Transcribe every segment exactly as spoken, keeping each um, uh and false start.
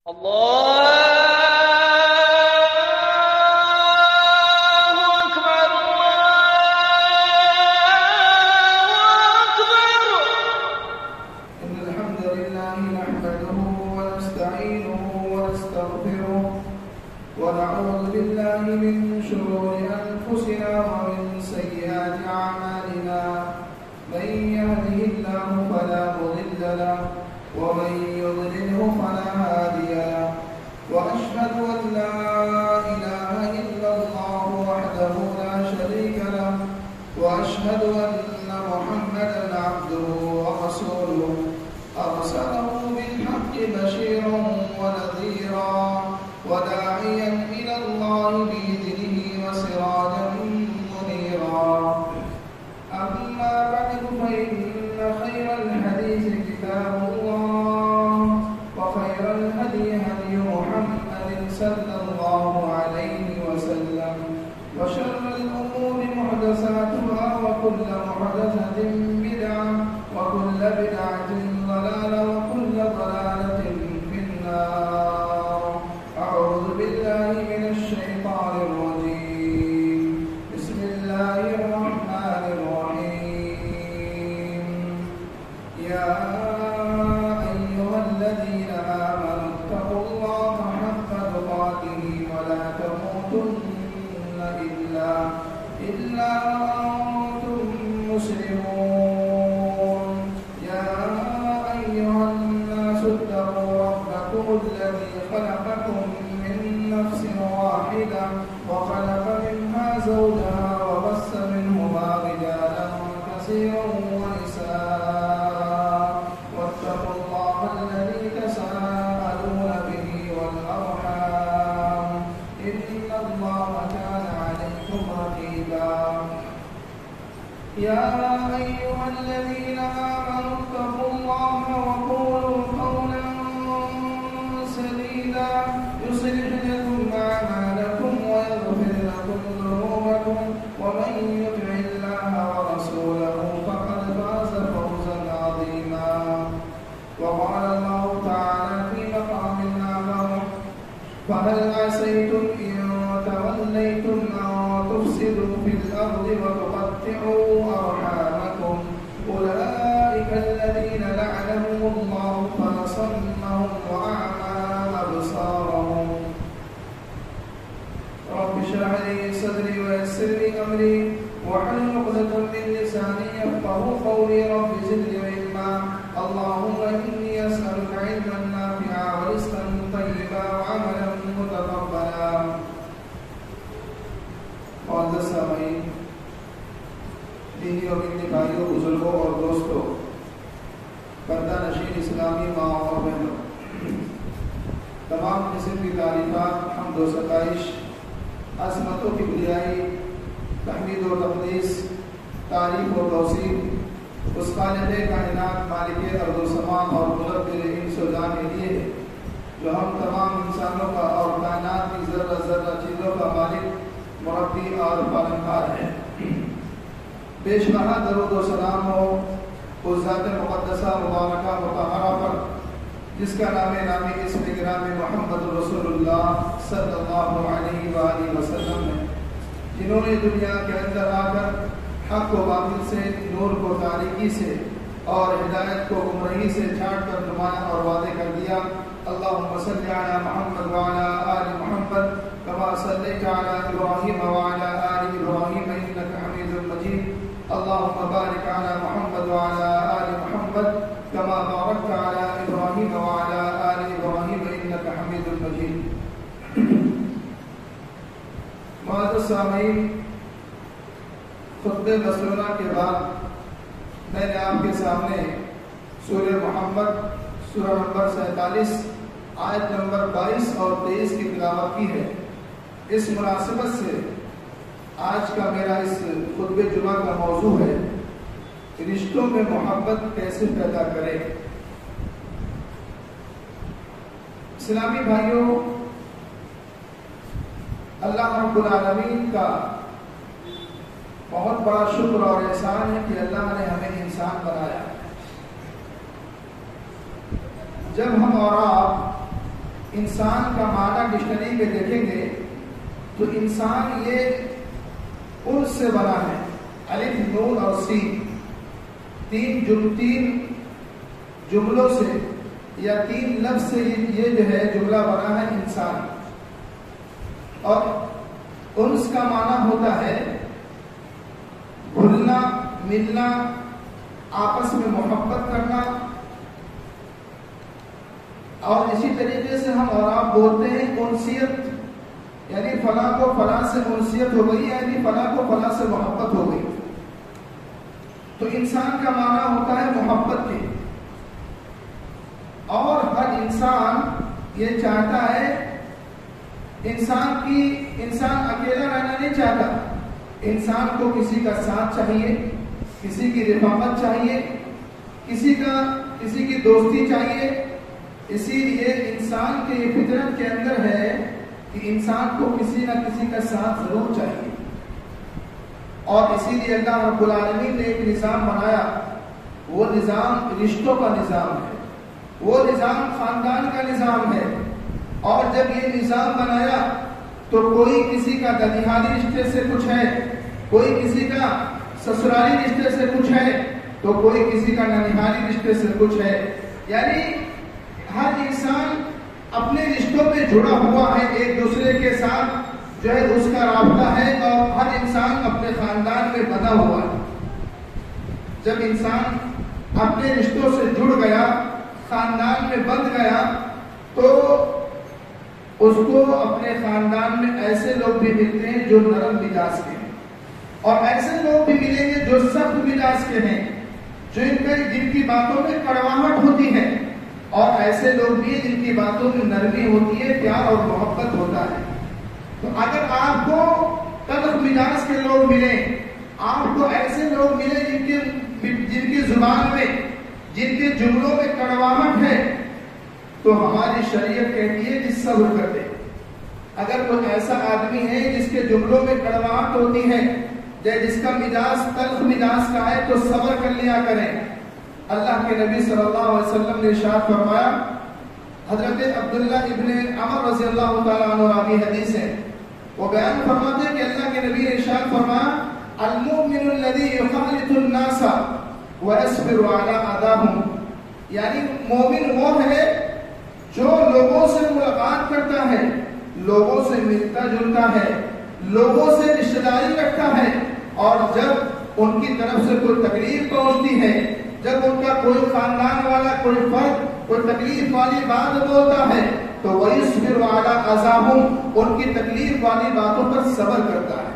اسلامی بھائیوں، اللہ رب العالمین کا بہت بڑا شکر اور احسان ہے کہ اللہ نے ہمیں انسان بنایا۔ جب ہم اور آپ انسان کا معنی ڈکشنری میں دیکھیں گے تو انسان یہ انس سے بنا ہے، الف نون اور سین، تین جم تین جملوں سے یا تین لفظ سے یہ جو ہے جملہ بنا ہے انسان. اور انس کا معنی ہوتا ہے گھلنا ملنا، آپس میں محبت کرنا. اور اسی طریقے سے ہم اور آپ بولتے ہیں انسیت، یعنی فلاں کو فلاں سے انسیت ہو گئی، یعنی فلاں کو فلاں سے محبت ہو گئی. تو انسان کا معنی ہوتا ہے محبت کے. اور ہر انسان یہ چاہتا ہے، انسان کی انسان اکیلا رہنا نہیں چاہتا، انسان کو کسی کا ساتھ چاہیے، کسی کی رفاقت چاہیے، کسی کا کسی کی دوستی چاہیے. اسی لیے انسان کے یہ فطرت کے اندر ہے کہ انسان کو کسی نہ کسی کا ساتھ ضرور چاہیے. اور اسی لیے اللہ رب العالمین نے ایک نظام بنایا، وہ نظام رشتوں کا نظام ہے، وہ نظام خاندان کا نظام ہے. اور جب یہ نظام بنایا تو کوئی کسی کا ددیہانی رشتے سے کچھ ہے، کوئی کسی کا سسرالی رشتے سے کچھ ہے، تو کوئی کسی کا ننیہالی رشتے سے کچھ ہے. یعنی ہر انسان اپنے رشتوں میں جڑا ہوا ہے، ایک دوسرے کے ساتھ جو ہے اس کا رابطہ ہے، اور ہر انسان اپنے خاندان میں بندھا ہوا ہے. جب انسان اپنے رشتوں سے جڑ گیا، خاندان میں بندھ گیا، تو اس کو اپنے خاندان میں ایسے لوگ بھی ملتے ہیں جو نرم مزاج کے ہیں، اور ایسے لوگ بھی ملیں گے جو سخت مزاج کے ہیں، جو ان کے جن کی باتوں میں کڑواہٹ ہوتی ہے، اور ایسے لوگ بھی ہیں جن کی باتوں میں نرمی ہوتی ہے، پیار اور محبت ہوتا ہے. تو اگر آپ کو تلخ مزاج کے لوگ ملیں، آپ کو ایسے لوگ ملیں جن کے جن کی زبان میں، جن کے جملوں میں کڑواہٹ ہے، تو ہماری شریعت کہتی ہے جس صبر کر دے. اگر کوئی ایسا آدمی ہے جس کے جملوں میں کڑواہٹ ہوتی ہے، جس کا مزاج تلخ مزاج کا ہے، تو صبر کر لیا کریں. اللہ کے نبی صلی اللہ علیہ وسلم نے ارشاد فرمایا، حضرت عبداللہ ابن عمر رضی اللہ تعالیٰ عنہ راوی حدیث ہے، وہ بیان فرماتے ہیں کہ اللہ کے نبی نے ارشاد فرمایا، المؤمن الذی یخالط الناس ویصبر علی اذاہم. یعنی مومن وہ ہے جو لوگوں سے ملاقات کرتا ہے، لوگوں سے ملتا جلتا ہے، لوگوں سے رشتہ داری رکھتا ہے، اور جب ان کی طرف سے کوئی تکلیف پہنچتی ہے، جب ان کا کوئی خاندان والا کوئی فرد کوئی تکلیف والی بات بولتا ہے، تو وَيَصْبِرُ عَلَىٰ أَذَاهُمْ، ان کی تکلیف والی باتوں پر صبر کرتا ہے.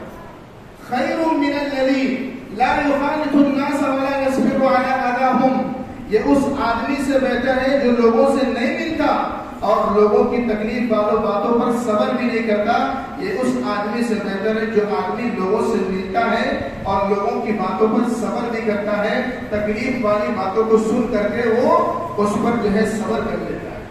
خَيْرٌ مِّنَ الَّذِي لَا يُخَالِطُ النَّاسَ وَلَا يَصْبِرُ عَلَىٰ أَذَاهُمْ. یہ اس آدمی سے بہتر ہے جو لوگوں سے نہیں ملتا اور لوگوں کی تکلیف والوں باتوں پر صبر بھی نہیں کرتا. یہ اس آدمی سے بہتر ہے جو آدمی لوگوں سے ملتا ہے اور لوگوں کی باتوں پر صبر بھی کرتا ہے، تکلیف والی باتوں کو سن کر کے وہ اس پر جو ہے صبر کر لیتا ہے.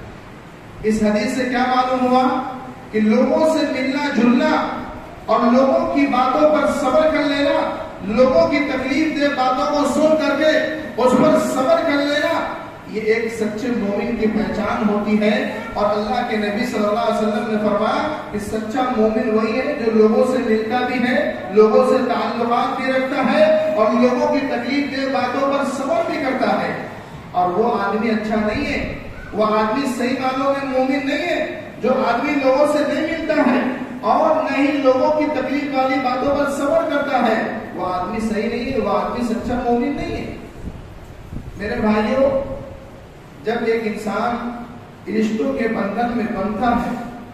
اس حدیث سے کیا معلوم ہوا کہ لوگوں سے ملنا جلنا اور لوگوں کی باتوں پر صبر کر لینا، لوگوں کی تکلیف دہ باتوں کو سن کر کے اس پر صبر کر لینا، یہ ایک سچے مومن کی پہچان ہوتی ہے. اور اللہ کے نبی صلی اللہ علیہ وسلم نے فرمایا کہ سچا مومن وہی ہے جو لوگوں سے ملتا بھی ہے، لوگوں سے تعلقات بھی رکھتا ہے، اور لوگوں کی تکلیف دہ باتوں پر صبر بھی کرتا ہے. اور وہ آدمی اچھا نہیں ہے، وہ آدمی صحیح معنوں میں مومن نہیں ہے جو آدمی لوگوں سے نہیں ملتا ہے اور نہ ہی لوگوں کی تکلیف والی باتوں پر صبر کرتا ہے. وہ آدمی صحیح نہیں ہے، وہ آدمی سچا مومن نہیں ہے. میرے بھائیوں، جب ایک انسان رشتوں کے بندھن میں بندھتا ہے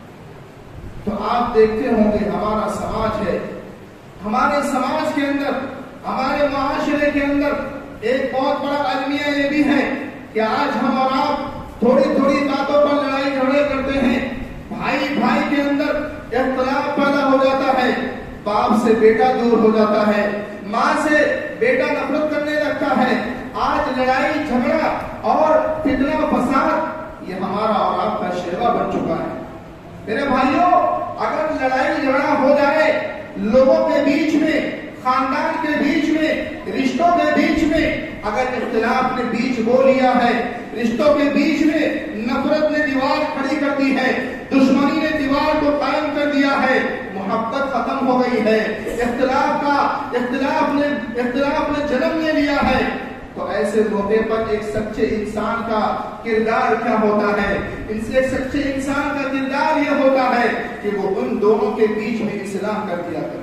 تو آپ دیکھتے ہوں گے ہمارا سماج ہے، ہمارے سماج کے اندر، ہمارے معاشرے کے اندر ایک بہت بڑا المیہ یہ بھی ہے کہ آج ہم اور آپ تھوڑی تھوڑی باتوں پر لڑائی جھگڑے کرتے ہیں. بھائی بھائی کے اندر اختلاف پیدا ہو جاتا ہے، باپ سے بیٹا دور ہو جاتا ہے، ماں سے بیٹا نفرت کرنے لگتا ہے. آج لڑائی جھگڑا اور فتنہ فساد یہ ہمارا اور آپ کا شیوا بن چکا ہے. میرے بھائیوں، اگر لڑائی جھگڑا ہو جائے لوگوں کے بیچ میں، خاندان کے بیچ میں، رشتوں کے بیچ میں، اگر اختلاف نے بیچ بو لیا ہے، رشتوں کے بیچ میں نفرت نے دیوار کھڑی کر دی ہے، دشمنی نے دیوار کو قائم کر دیا ہے، محبت ختم ہو گئی ہے، اختلاف کا اختلاف نے اختلاف نے جنم لے لیا ہے، تو ایسے موقع پر ایک سچے انسان کا کردار کیا ہوتا ہے؟ ان سے ایک سچے انسان کا کردار یہ ہوتا ہے کہ وہ ان دونوں کے بیچ میں اصلاح کر دیا کرے۔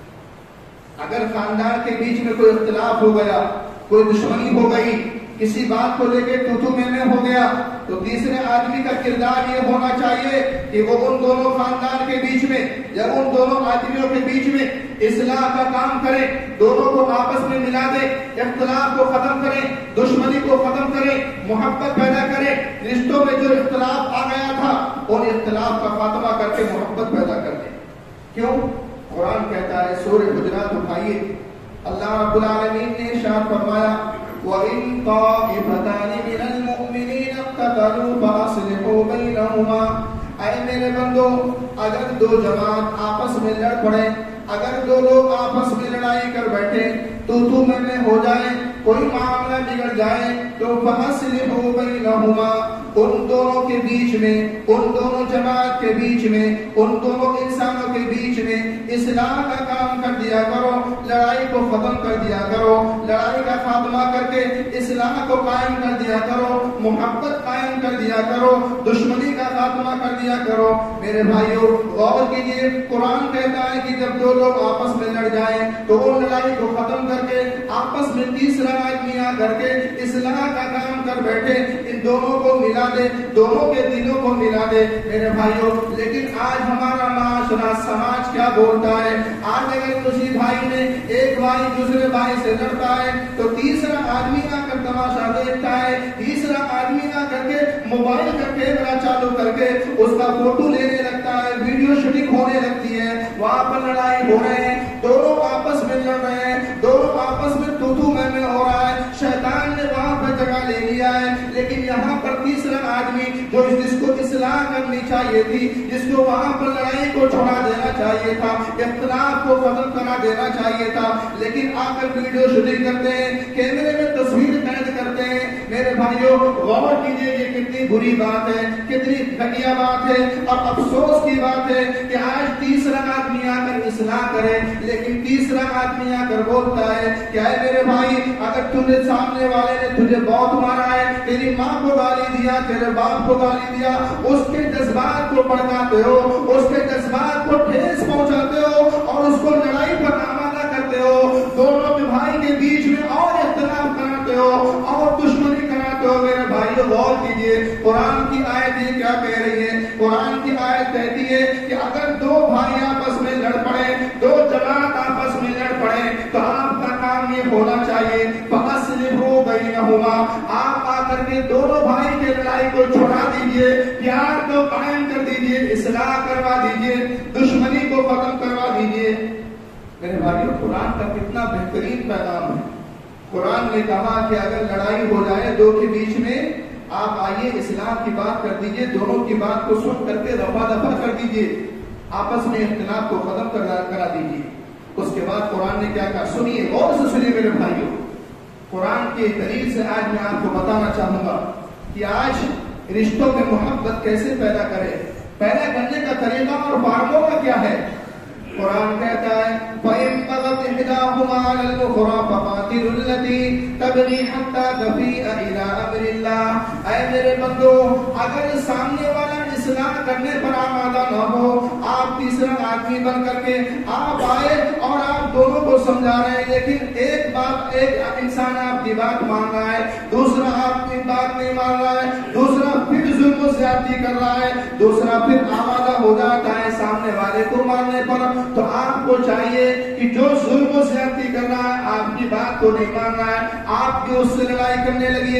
اگر خاندان کے بیچ میں کوئی اختلاف ہو گیا، کوئی دشمنی ہو گئی، کسی بات کو لے کے تو تو میں میں ہو گیا، تو تیسرے آدمی کا کردار یہ ہونا چاہیے کہ وہ ان دونوں خاندان کے بیچ میں یا ان دونوں آدمیوں کے بیچ میں اصلاح کا کام کرے، دونوں کو آپس میں ملا دے، اختلاف کو ختم کرے، دشمنی کو ختم کرے، محبت پیدا کرے، رشتوں میں جو اختلاف آ گیا تھا ان اختلاف کا خاتمہ کر کے محبت پیدا کر دے۔ کیوں؟ قرآن کہتا ہے، سورہ حجرات اٹھائیے، اللہ رب العالمین نے ارشاد فرمایا وَإِن طَائِفَتَانِ مِنَ الْمُؤْمِنِينَ اقْتَتَلُوا فَأَصْلِحُوا بَيْنَهُمَا، اے میرے بندو، اگر دو جماعت آپس میں لڑ پڑے، اگر دو لوگ آپس میں لڑائی کر بیٹھے، تو تو میں میں ہو جائے، کوئی معاملہ بگڑ جائے، تو فَأَصْلِحُوا بَيْنَهُمَا، ان دونوں کے بیچ میں، ان دونوں جماعت کے بیچ میں، ان دونوں انسانوں کے بیچ میں اصلاح کا کام کر دیا کرو، لڑائی کو ختم کر دیا کرو، لڑائی کا خاتمہ کر کے اصلاح کو قائم کر دیا کرو، محبت قائم کر دیا کرو، دشمنی کا خاتمہ کر دیا کرو۔ میرے بھائیو غور کیجیے، قرآن کہتا ہے کہ جب دو لوگ آپس میں لڑ جائیں تو وہ لڑائی کو ختم کر کے آپس میں تیسرا آدمی آ کر کے اصلاح کا کام کر بیٹھے، ان دونوں کو ملا دے، دونوں کے دلوں کو ملا دے۔ میرے بھائیوں، لیکن آج ہمارا معاشرہ سماج کیا بولتا ہے؟ آج اگر کسی بھائی نے ایک بھائی دوسرے بھائی سے لڑتا ہے تو تیسرا آدمی آ کر تماشا دیکھتا ہے، تیسرا آدمی آ کر کے موبائل کا کیمرہ چالو کر کے اس کا فوٹو لینے لگتا ہے، ویڈیو شوٹنگ ہونے لگتی ہے، وہاں پر لڑائی ہو رہے ہیں، دونوں آپس میں لڑ رہے ہیں، دونوں آپس میں تو تو میں میں ہو رہا ہے، شیطان نے وہاں پر جگہ لے لیا ہے۔ لیکن یہاں پر تیسرا آدمی جو جس کو اصلاح کرنی چاہیے تھی، جس کو وہاں پر لڑائی کو چھوڑا دینا چاہیے تھا، اختلاف کو ختم کرا دینا چاہیے تھا، لیکن آ کر ویڈیو شوٹنگ کرتے ہیں، کیمرے میں تصویر قید کرتے ہیں۔ میرے بھائیوں غور کیجیے، یہ کتنی بری بات ہے، کتنی گھٹیا بات ہے، اور افسوس کی بات ہے کہ آج تیسرا آدمی آ کر اصلاح کرے، لیکن تیسرا آدمی آ کر بولتا ہے کہ اے میرے بھائی، اگر تجھے سامنے والے نے تجھے بہت مارا ہے، تیری ماں کو گالی دیا، تیرے باپ کو گالی دیا، اس کے جذبات کو بڑھاتے ہو، اس کے جذبات کو ٹھیس پہنچاتے ہو اور اس کو لڑائی پر آمادہ کرتے ہو، دونوں بھائی کے بیچ میں اور اختلاف کراتے ہو اور دشمنی کراتے ہو۔ میرے بھائیو غور کیجیے، قرآن کی آیت یہ کیا کہہ رہی ہے؟ قرآن کی آیت کہتی ہے کہ اگر دو بھائی آپس میں لڑ پڑے، دو جماعت آپس میں لڑ پڑے، تو آپ کا کام یہ ہونا چاہیے فَأَصْلِحُوا بَيْنَهُمَا، آپ آ کر کے دونوں بھائی کے لڑائی کو چھوڑا دیجئے، پیار کو قائم کر دیجئے، اصلاح کروا دیجئے، دشمنی کو ختم کروا دیجئے۔ میرے بھائیو قرآن کا کتنا بہترین پیغام ہے۔ قرآن نے کہا کہ اگر لڑائی ہو جائے دو کے بیچ میں، آپ آئیے اصلاح کی بات کر دیجئے، دونوں کی بات کو سن کر کے رفع دفع کر دیجئے، آپس میں اختلاف کو ختم کرا دیجئے۔ اس کے بعد قرآن نے کیا کہا؟ سنیے، غور سے سنیے میرے بھائیوں، قرآن کے دلیل سے آج میں آپ کو بتانا چاہوں گا کہ آج رشتوں میں محبت کیسے پیدا کرے، پیدا کرنے کا طریقہ اور فارمولہ کیا ہے۔ قرآن کہتا ہے فَإِن بَغَتْ إِحْدَاهُمَا عَلَى الْأُخْرَى فَقَاتِلُوا الَّتِي تَبْغِي حَتَّى تَفِيءَ إِلَى أَمْرِ اللَّهِ، اے میرے بندو، اگر سامنے والا اصلاح کرنے پر آمادہ نہ ہو، آپ تیسرا آدمی بن کر کے آپ آئے اور آپ دونوں کو سمجھا رہے ہیں، لیکن ایک بات ایک انسان آپ کی بات مان رہا ہے، دوسرا آپ کی بات نہیں مان رہا ہے، دوسرا پھر ظلم و زیادتی کر رہا ہے، دوسرا پھر آمادہ ہو جاتا ہے سامنے والے کو ماننے پر، تو آپ کو چاہیے کہ جو ظلم و زیادتی کر رہا ہے، آپ کی بات کو نہیں مان رہا ہے، آپ کی اس سے لڑائی کرنے لگیے۔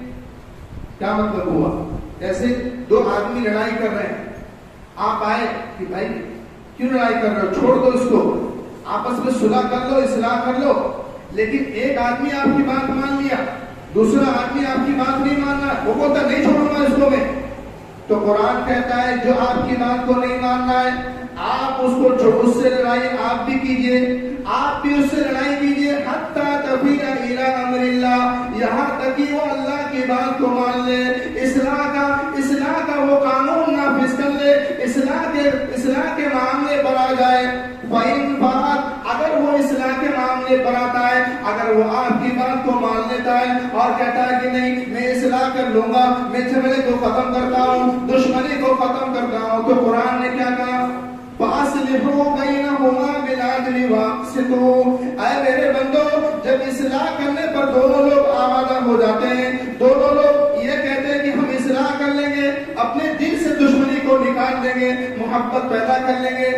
کیا مطلب ہوا؟ جیسے دو آدمی لڑائی کر رہے ہیں، آپ آئے کہ بھائی کیوں لڑائی کر رہے ہو، چھوڑ دو اس کو، آپس میں صلح کر لو، اصلاح کر لو، لیکن ایک آدمی آپ کی بات مان لیا، دوسرا آدمی آپ کی بات نہیں مان رہا، وہ بولتا نہیں چھوڑوں گا اس کو میں، تو قرآن کہتا ہے جو آپ کی بات کو نہیں ماننا ہے آپ اس کو جو اس سے لڑائی آپ بھی کیجئے، آپ بھی اس سے لڑائی کیجئے، حتی تفیء الی امر اللہ، یہاں تک کہ وہ اللہ کی بات کو مان لے، اصلاح کا اصلاح کا وہ قانون نافذ کر لے، اصلاح کے اصلاح کے معاملے پر آ جائے۔ فَإِن فَعَلَ، اگر وہ اصلاح کے معاملے پر آتا ہے، اگر وہ آپ کی بات کو مان لیتا ہے اور کہتا ہے کہ نہیں میں اصلاح کر لوں گا، میں جھگڑے کو ختم کرتا ہوں، دشمنی کو ختم کرتا ہوں، تو قرآن نے کیا کہا؟ فَأَصْلِحُوا بَيْنَهُمَا بِالْعَدْلِ وَأَقْسِطُوا، اے میرے بندو جب اصلاح کرنے پر دونوں لوگ آمادہ ہو جاتے ہیں، دونوں لوگ یہ کہتے ہیں کہ ہم اصلاح کر لیں گے، اپنے دل سے دشمنی کو نکال دیں گے، محبت پیدا کر لیں گے،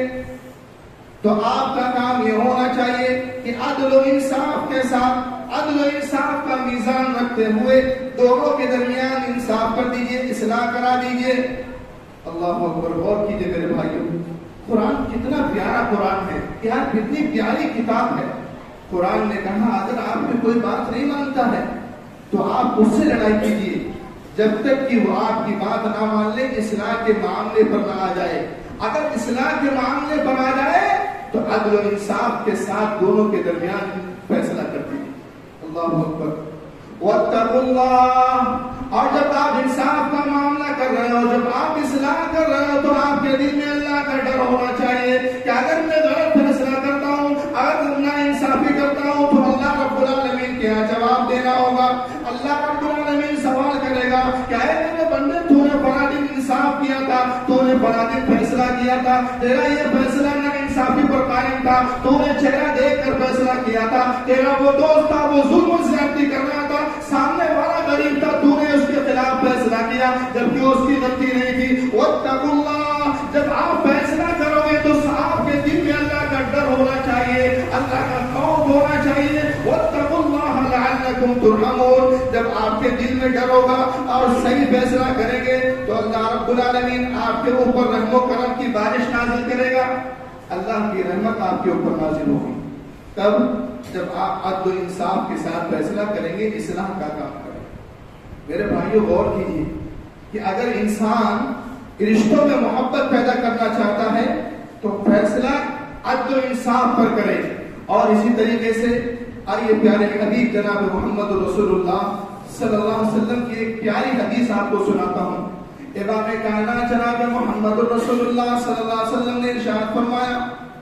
تو آپ کا کام یہ ہونا چاہیے کہ عدل و انصاف کے ساتھ عدل و انصاف کا میزان رکھتے ہوئے دونوں کے درمیان انصاف کر دیجئے، اصلاح کرا دیجئے۔ اللہ اکبر، غور کیجئے میرے بھائیوں، قرآن کتنا پیارا قرآن ہے، یار کتنی پیاری کتاب ہے۔ قرآن نے کہا اگر آپ میں کوئی بات نہیں مانتا ہے تو آپ اس سے لڑائی کیجئے جب تک کہ وہ آپ کی بات نہ مان لے، اصلاح کے معاملے پر نہ آ جائے۔ اگر اصلاح کے معاملے پر آ جائے تو عدل و انصاف کے ساتھ دونوں کے درمیان فیصلہ کر دیجیے۔ اللہ اکبر۔ واتقوا اللہ، اور جب آپ انصاف کا معاملہ کر رہے ہو، جب آپ اصلاح کر رہے ہو تو آپ کے دل میں اللہ کا ڈر ہونا چاہیے کہ اگر میں غلط فیصلہ کرتا ہوں، اگر نا انصافی کرتا ہوں تو اللہ رب العالمین کیا جواب دینا ہوگا۔ اللہ رب العالمین سوال کرے گا کہ اے میرے بندے تو نے بڑا دن انصاف کیا تھا، تو نے بڑا دن فیصلہ کیا تھا، تیرا یہ فیصلہ نا انصافی پر قائم تھا، تو نے چہرہ دیکھ کر فیصلہ کیا تھا، تیرا وہ دوست تھا وہ ظلم و زیادتی کر رہا تھا، سامنے والا غریب تھا، تو نے اس کے خلاف فیصلہ کیا جبکہ اس کی غلطی نہیں تھی۔ واتقوا اللہ، جب آپ فیصلہ کرو گے تو آپ کے دل میں اللہ کا ڈر ہونا چاہیے، اللہ کا خوف ہونا چاہیے۔ واتقوا اللہ لعلکم ترحمون، جب آپ کے دل میں ڈر ہوگا اور صحیح فیصلہ کریں گے تو اللہ رب العالمین آپ کے اوپر رحم و کرم کی بارش نازل کرے گا، اللہ کی رحمت آپ کے اوپر نازل ہوگی۔ تب جب آپ عدل و انصاف کے ساتھ فیصلہ کریں گے، اصلاح کا کام کریں گے۔ میرے بھائیو غور کیجیے کہ اگر انسان رشتوں میں محبت پیدا کرنا چاہتا ہے تو فیصلہ عدل و انصاف پر کرے، اور اسی طریقے سے آئیے پیارے حبیب جناب محمد رسول اللہ صلی اللہ علیہ وسلم کی ایک پیاری حدیث آپ کو سناتا ہوں۔ امام کائنات جناب محمد رسول اللہ صلی اللہ علیہ وسلم نے ارشاد فرمایا،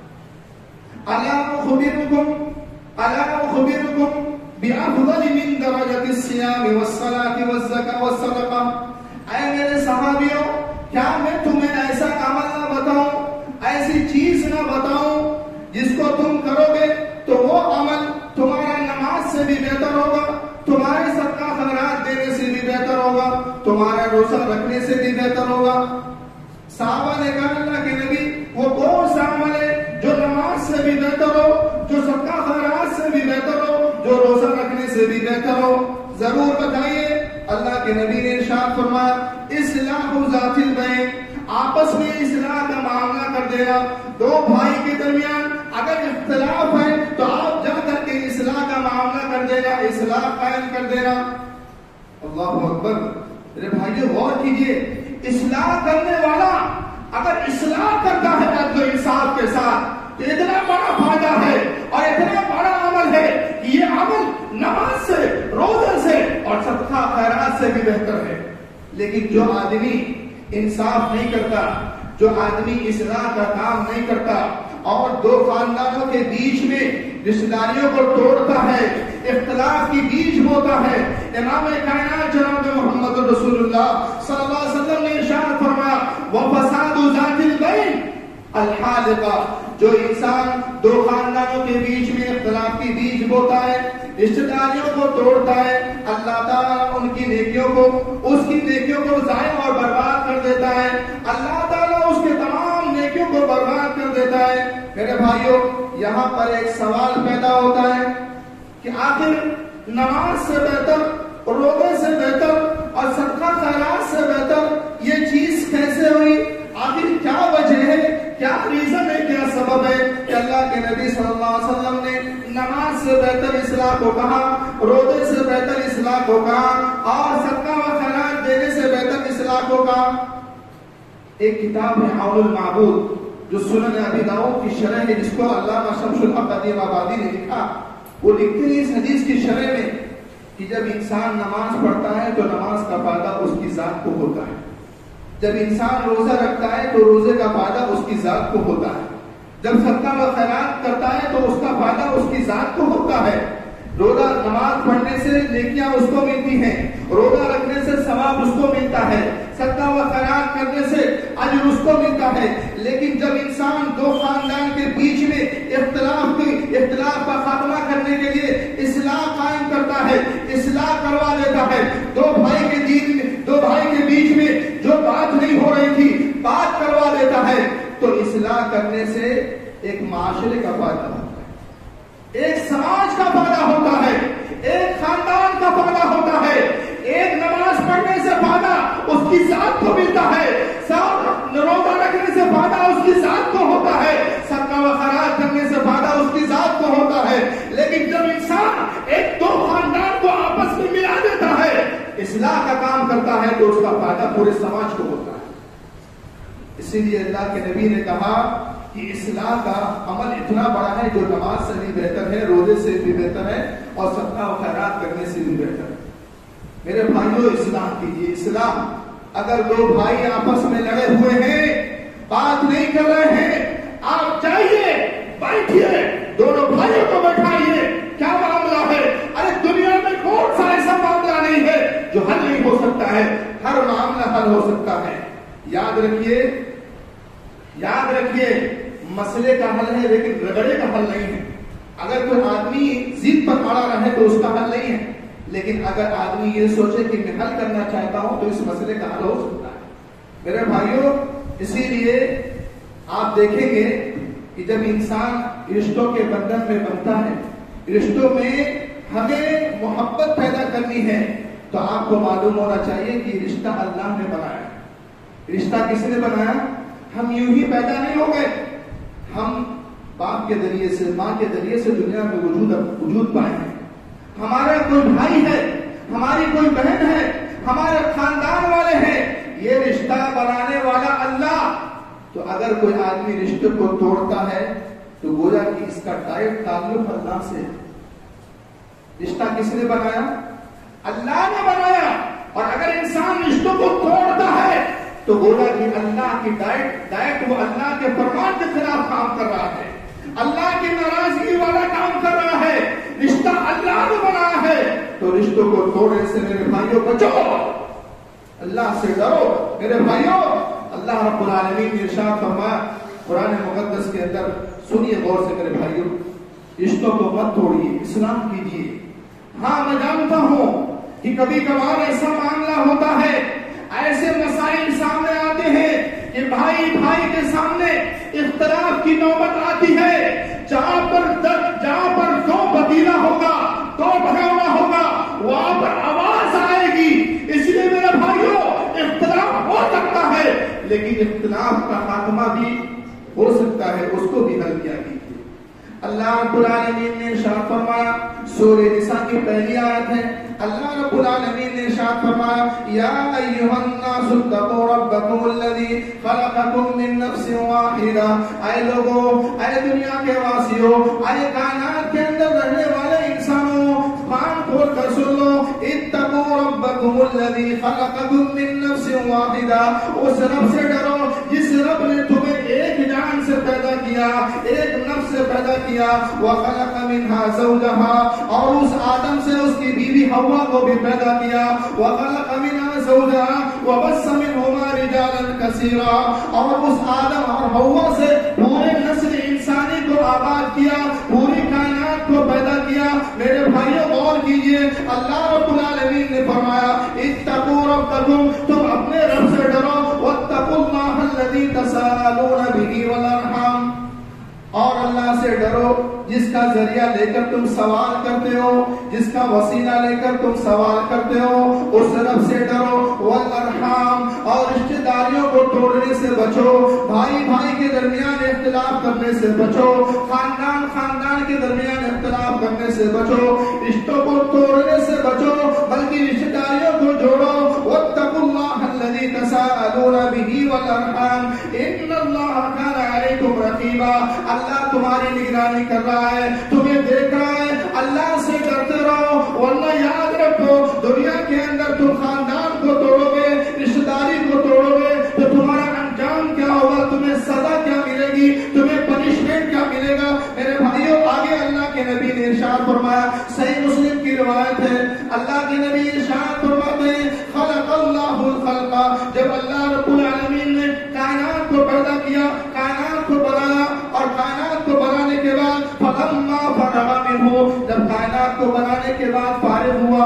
الا اخبرکم الا اخبرکم بافضل من درجۃ الصیام والصلاۃ والزکاۃ والصدقہ، اے میرے صحابیوں کیا میں تمہیں ایسا عمل نہ بتاؤں، ایسی چیز نہ بتاؤں جس کو تم کرو گے تو وہ عمل تمہارا نماز سے بھی بہتر ہوگا، تمہارے صدقہ خیرات دینے سے بھی بہتر ہوگا، تمہارا روزہ رکھنے سے بھی بہتر ہوگا۔ صحابہ نے کہا اللہ کے نبی وہ کون سا عمل ہے جو نماز سے بھی بہتر ہو، جو صدقہ خیرات سے بھی بہتر ہو، جو روزہ رکھنے سے بھی بہتر ہو، ضرور بتائیے۔ اللہ کے نبی نے ارشاد فرمایا، اصلاح ذات البین، آپس میں اصلاح کا معاملہ کر دینا۔ دو بھائی کے درمیان اگر اختلاف ہے تو آپ جا کر کے اصلاح کا معاملہ کر دینا، اصلاح قائم کر دینا۔ اللہ اکبر۔ میرے بھائیو غور کیجئے، اصلاح کرنے والا اگر اصلاح کرتا ہے عدل و انصاف کے ساتھ تو اتنا بڑا فائدہ ہے اور اتنا بڑا عمل ہے کہ یہ عمل نماز سے، روزے سے اور صدقہ خیرات سے بھی بہتر ہے۔ لیکن جو آدمی انصاف نہیں کرتا، جو آدمی اصلاح کا کام نہیں کرتا اور دو خاندانوں کے بیچ میں رشتہ داریوں کو توڑتا ہے، اختلاف کی بیچ ہوتا ہے، امام کائنات جناب محمد رسول اللہ صلی اللہ علیہ وسلم نے ارشاد فرمایا، وَفَسَادُ ذَاتِ الْبَيْنِ الْحَالِقَةُ، جو انسان دو خاندانوں کے بیچ میں اختلاف کی بیچ بوتا ہے، رشتہ داریوں کو توڑتا ہے، اللہ تعالیٰ ان کی نیکیوں کو اس کی نیکیوں کو ضائع اور برباد کر دیتا ہے، اللہ تعالیٰ اس کے تمام نیکیوں کو برباد کر دیتا ہے۔ میرے بھائیوں یہاں پر ایک سوال پیدا ہوتا ہے کہ آخر نماز سے بہتر، روزے سے بہتر اور صدقہ خیرات سے بہتر یہ چیز کیسے ہوئی؟ آخر کیا وجہ ہے، کیا ریزن ہے، کیا سبب ہے کہ اللہ کے نبی صلی اللہ علیہ وسلم نے نماز سے بہتر اصلاح کو کہا، روزے سے بہتر اصلاح کو کہا اور صدقہ و خیرات دینے سے بہتر اصلاح کو کہا؟ ایک کتاب ہے عون المعبود جو سنن ابی داؤد کی شرح ہے، جس کو علامہ شمس الحق ادیم آبادی نے لکھا. وہ لکھتے ہیں اس حدیث کی شرح میں کہ جب انسان نماز پڑھتا ہے تو نماز کا فائدہ اس کی ذات کو ہوتا ہے. جب انسان روزہ رکھتا ہے تو روزے کا فائدہ اس کی ذات کو ہوتا ہے. جب صدقہ و خیرات کرتا ہے تو اس کا فائدہ اس کی ذات کو ہوتا ہے. روزہ نماز پڑھنے سے نیکیاں اس کو ملتی ہیں، روزہ رکھنے سے ثواب اس کو ملتا ہے، صدقہ و خیرات کرنے سے اجر اس کو ملتا ہے. لیکن جب انسان دو خاندان کے بیچ میں اختلاف کی اختلاف کا خاتمہ کرنے کے لیے اصلاح قائم کرتا ہے، اصلاح کروا دیتا ہے، دو بھائی کے دین میں دو بھائی کے بیچ میں جو بات نہیں ہو رہی تھی بات کروا دیتا ہے، تو اصلاح کرنے سے ایک معاشرے کا فائدہ ہوتا ہے، ایک سماج کا فائدہ ہوتا ہے، ایک خاندان کا فائدہ ہوتا ہے. ایک نماز پڑھنے سے فائدہ اس کی ذات کو ملتا ہے، روزہ رکھنے سے فائدہ اس کی ذات کو ہوتا ہے، صدقہ و خیرات کرنے سے فائدہ اس کی ذات کو ہوتا ہے. لیکن جب انسان ایک دو خاندان کو آپس میں ملا دیتا ہے، اصلاح کا کام کرتا ہے، تو اس کا فائدہ پورے سماج کو ہوتا ہے. اسی لیے اللہ کے نبی نے کہا کہ اصلاح کا عمل اتنا بڑا ہے جو نماز سے بھی بہتر ہے، روزے سے بھی بہتر ہے، اور صدقہ و خیرات کرنے سے بھی بہتر ہے. میرے بھائیوں اصلاح کیجیے. اصلاح اگر دو بھائی آپس میں لڑے ہوئے ہیں، بات نہیں کر رہے ہیں، آپ جائیے بیٹھیے، دونوں بھائیوں کو بیٹھائیے، کیا معاملہ ہے؟ ارے دنیا میں کون سا ایسا معاملہ نہیں ہے جو حل نہیں ہو سکتا ہے، ہر معاملہ حل ہو سکتا ہے. یاد رکھیے یاد رکھیے مسئلے کا حل ہے لیکن رگڑے کا حل نہیں ہے. اگر کوئی آدمی ضد پر اڑا رہے تو اس کا حل نہیں ہے، لیکن اگر آدمی یہ سوچے کہ میں حل کرنا چاہتا ہوں تو اس مسئلے کا حل ہو سکتا ہے. میرے بھائیوں اسی لیے آپ دیکھیں گے کہ جب انسان رشتوں کے بندھن میں بنتا ہے، رشتوں میں ہمیں محبت پیدا کرنی ہے، تو آپ کو معلوم ہونا چاہیے کہ رشتہ اللہ نے بنایا. رشتہ کس نے بنایا؟ ہم یوں ہی پیدا نہیں ہو گئے. ہم باپ کے ذریعے سے، ماں کے ذریعے سے دنیا میں وجود وجود پائے ہیں. ہمارا کوئی بھائی ہے، ہماری کوئی بہن ہے، ہمارے خاندان والے ہیں، یہ رشتہ بنانے والا اللہ. تو اگر کوئی آدمی رشتے کو توڑتا ہے تو گویا کہ اس کا ڈائریکٹ تعلق اللہ سے. رشتہ کس نے بنایا؟ اللہ نے بنایا. اور اگر انسان رشتوں کو توڑتا ہے تو گویا کہ اللہ کی ڈائریکٹ ڈائریکٹ وہ اللہ کے فرمان کے خلاف کام کر رہا ہے، اللہ کی ناراضگی والا کام کر رہا ہے. رشتہ اللہ نے بنایا ہے تو رشتوں کو توڑنے سے میرے بھائیوں بچو، اللہ سے ڈرو. میرے بھائیوں اللہ رب العالمین نے ارشاد فرمایا قرآن مقدس کے اندر، سنیے غور سے میرے بھائیوں، رشتوں کو مت توڑیے، اسلام کیجیے. ہاں میں جانتا ہوں کہ کبھی کبھار ایسا معاملہ ہوتا ہے، ایسے مسائل سامنے آتے ہیں کہ بھائی بھائی کے سامنے اختلاف کی نوبت آتی ہے، جہاں پر جہاں پر دو پتیلا ہوگا، دو بھگونا ہوگا، وہاں پر آواز آئے گی. اس لیے میرے بھائیوں اختلاف ہو سکتا ہے لیکن اختلاف کا خاتمہ بھی ہو سکتا ہے، اس کو بھی حل کیا کیجیے. اللہ رب العالمین نے ارشاد فرمایا، سورہ نساء کی پہلی آیت ہے، اللہ رب العالمین نے ارشاد فرمایا یا ایھا الناس اتقوا ربکم الذی خلقکم من نفس واحدہ. اے لوگوں، اے دنیا کے واسیوں، اے کائنات کے اندر رہنے والے انسانوں، کان کھول کر سن لو، اتقوا ربکم الذی خلقکم من نفس واحدہ. اس رب سے ڈرو جس رب نے تمہیں ایک جان سے پیدا کیا، ایک نفس سے پیدا کیا. وخلق منها زوجها، اور اس آدم سے اس کی بیوی حوا کو بھی پیدا کیا. وخلق منها زوجها وبث منهما رجالا كثيرا، اور اس آدم اور حوا سے پورے نسل انسانی کو آباد کیا، پوری کائنات کو پیدا کیا. میرے بھائیوں غور کیجئے، اللہ رب العالمین نے فرمایا اتقوا ربکم، تم اپنے رب سے ڈرو، واتقوا اللہ الذی تساءلون به والارحام، اور اللہ سے ڈرو جس کا ذریعہ لے کر تم سوال کرتے ہو، جس کا وسیلہ لے کر تم سوال کرتے ہو، اس رب سے ڈرو. والارحام، اور رشتہ داریوں کو توڑنے سے بچو، بھائی بھائی کے درمیان اختلاف کرنے سے بچو، خاندان خاندان کے درمیان اختلاف کرنے سے بچو، رشتوں کو توڑنے سے بچو بلکہ رشتہ داریوں کو جوڑو. واتقوا اللہ الذی تساءلون به والارحام، ان اللہ کان علیکم رقیبا، اللہ تمہاری نگرانی کر رہا ہے، تمہیں دیکھ رہا ہے، اللہ سے ڈرتے رہو، ورنہ یاد رکھو دنیا کے اندر تم خاندان کو توڑو گے، رشتہ داری کو توڑو گے تو تمہارا انجام کیا ہوگا، تمہیں سزا کیا ملے گی، تمہیں پنشمنٹ کیا ملے گا۔ میرے بھائیوں آگے اللہ کے نبی نے ارشاد فرمایا، صحیح مسلم کی روایت ہے، اللہ کے نبی ارشاد فرماتے ہیں خلق اللہ الخلق، جب اللہ رب العالمین نے کائنات کو پیدا کیا، کائنات کو بنایا، اور کائنات کو بنانے کے بعد فلما فرغ منہ، جب کائنات کو بنانے کے بعد فارغ ہوا،